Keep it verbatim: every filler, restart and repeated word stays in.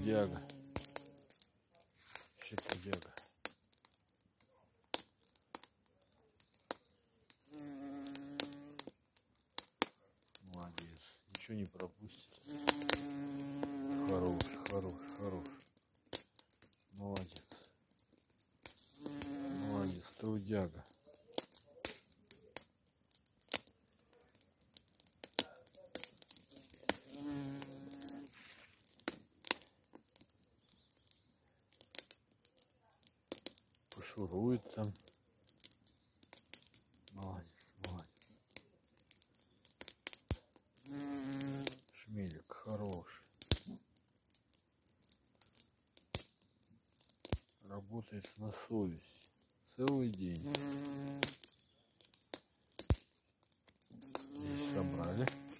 трудяга. Вообще трудяга. Молодец. Ничего не пропустит. Хорош, хорош, хорош. Молодец. Молодец, трудяга. Пошурует там. Молодец, молодец. Шмелик хороший. Работает на совесть целый день. Здесь собрали.